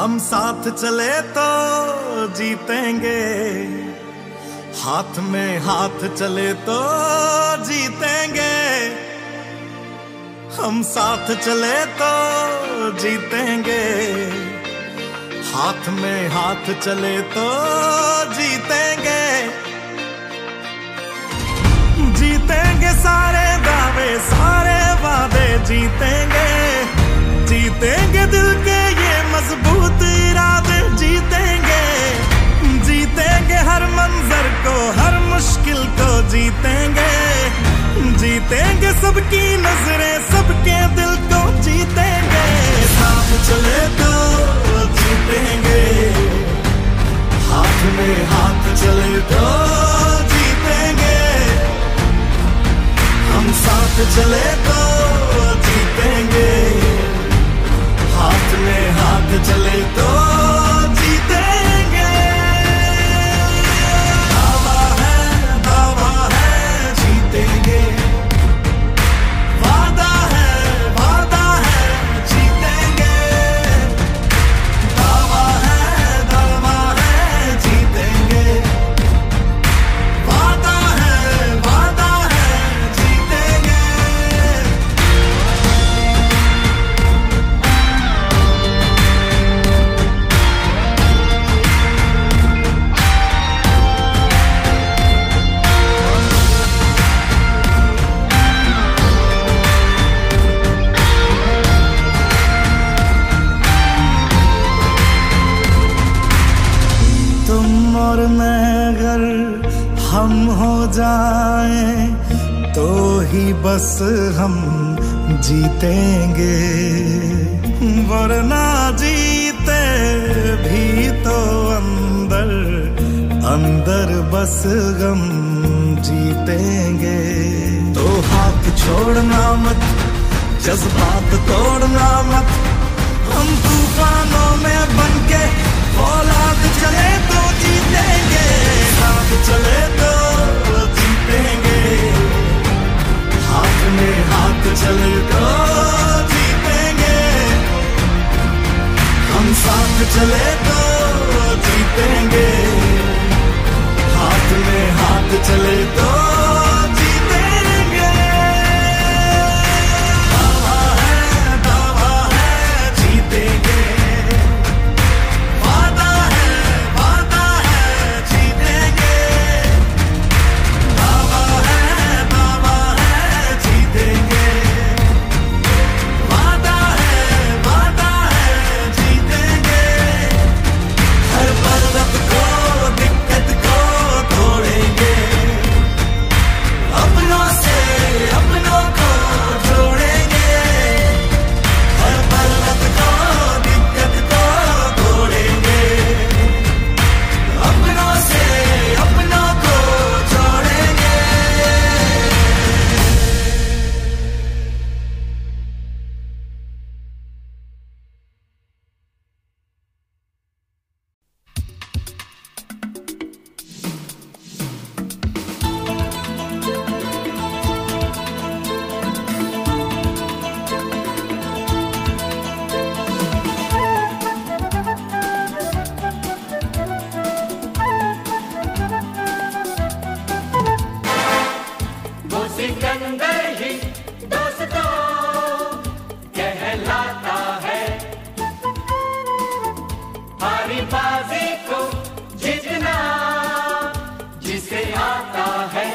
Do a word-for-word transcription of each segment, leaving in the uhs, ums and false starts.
हम साथ चले तो जीतेंगे, हाथ में हाथ चले तो जीतेंगे। हम साथ चले तो जीतेंगे, हाथ में हाथ चले तो जीतेंगे। जीतेंगे सारे दावे सारे वादे जीतेंगे, जीतेंगे दिल के ये मजबूत इरादे जीतेंगे। जीतेंगे हर मंजर को हर मुश्किल को जीतेंगे, जीतेंगे सबकी नजरें सबके दिल को जीतेंगे। साथ चले तो जीतेंगे, हाथ में हाथ चले तो जीतेंगे। हम साथ चले तो जीतेंगे, हाथ में हाथ चले तो जीतेंगे। दावा है दावा है जीतेंगे, वादा है वादा है जीतेंगे। दावा है दावा है जीतेंगे, वादा है वादा है जीतेंगे। तुम और मैं अगर हम हो जाएं तो ही बस हम जीतेंगे, वरना जीते भी तो अंदर अंदर बस गम जीतेंगे। तो हाथ छोड़ना मत जज्बात तोड़ना मत, हम तूफानों में बनके औलाद चले तो जीतेंगे। साथ चले तो जीतेंगे, हाथ में हाथ चले तो जीतेंगे। हम साथ चले तो जीतेंगे, हाथ में हाथ चले तो जीतेंगे। दावा है दावा है जीतेंगे, वादा है वादा है जीतेंगे। दावा है दावा है जीतेंगे, वादा है वादा है जीतेंगे। हर पर्वत को दिक्कत को तोड़ेंगे, अपनों से अपनों को जोड़ेंगे। हर पर्वत को दिक्कत को तोड़ेंगे, अपनों से अपनों को जोड़ेंगे। वो सिकंदर ही दोस्तों कहलाता है, हारी बाजी को जीतना जिसे आता है।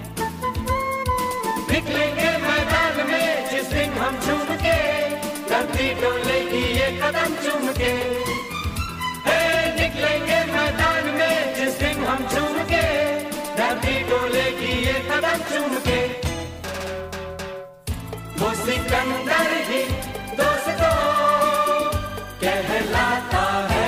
निकलेंगे मैदान में जिस दिन हम झूम के, धरती डोलेगी ये कदम चूम के। हे निकलेंगे मैदान में जिस दिन हम झूम के, धरती डोलेगी ये कदम चूम के। वो सिकंदर ही दोस्तों कहलाता है।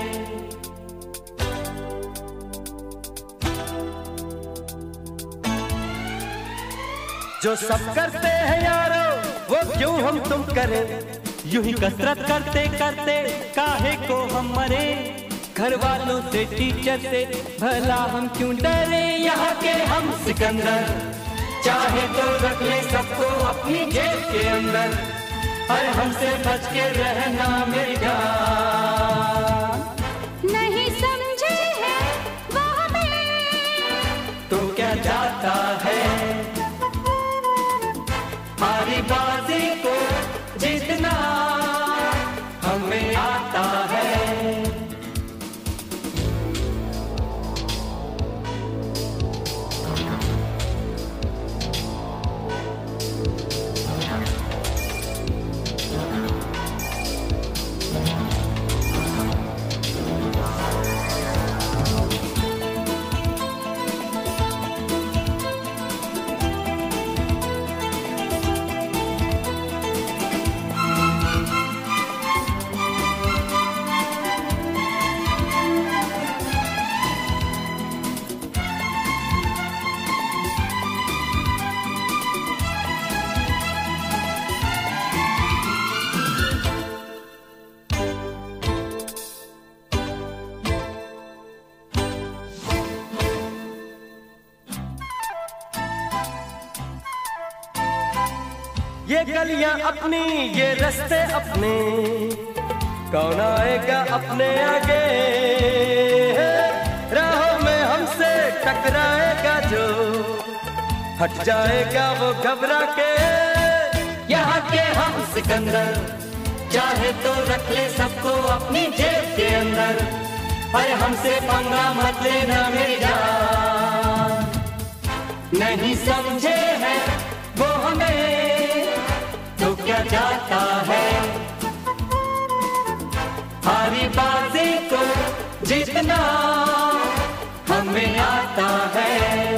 जो सब करते हैं यारो वो क्यों हम तुम करें, यूं ही कसरत करते करते काहे को हम मरे। घर वालों से टीचर से भला हम क्यों डरे, यहाँ के हम सिकंदर चाहे तो रख ले सबको अपनी जेब के अंदर। हर हमसे बच के रहना मेरी जान। जाता है। हारी बाजी को जीतना हमें आता है। ये गलियां अपनी, ये रास्ते अपने, कौन आएगा अपने आगे? राहों में हमसे टकराएगा जो, हट जाएगा वो घबरा के। यहाँ के हम सिकंदर, चाहे तो रख ले सबको अपनी जेब के अंदर। अरे हमसे पंगा मत लेना मेरी जान, नहीं समझे है वो हमें तो क्या जाता है। हारी बाजी को जीतना हमें आता है।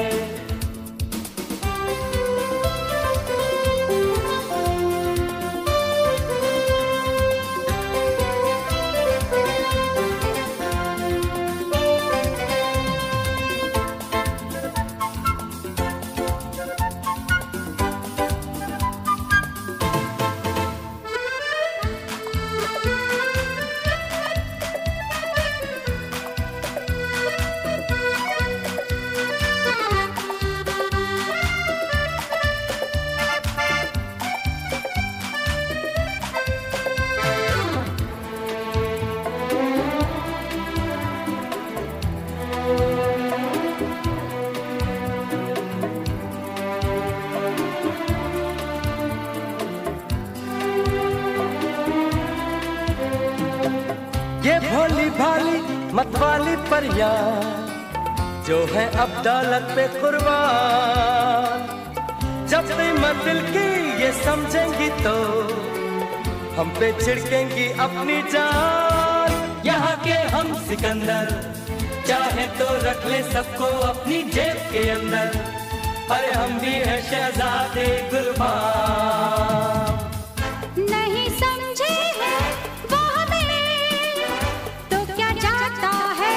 ये भोली भाली मतवाली परियां जो है अब दौलत पे कुर्बान, जब कीमत दिल की ये समझेंगी तो हम पे छिड़केंगी अपनी जान। यहाँ के हम सिकंदर, चाहे तो रख ले सबको अपनी जेब के अंदर। अरे हम भी है शहजादे कुर्बान, नहीं समझे है वो हमें तो क्या जाता है।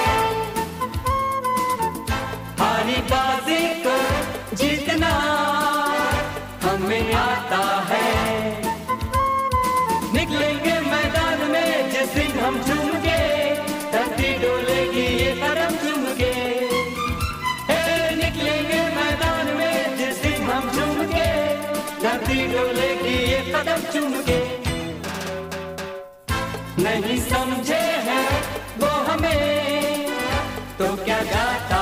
हारी बाजी को जीतना हमें आता है। निकलेंगे मैदान में जिस दिन हम झूम के, धरती डोलेगी ये कदम चूम के। निकलेंगे मैदान में जिस दिन हम झूम के, धरती डोलेगी ये कदम चूम के। नहीं समझे हैं वो हमें तो क्या जाता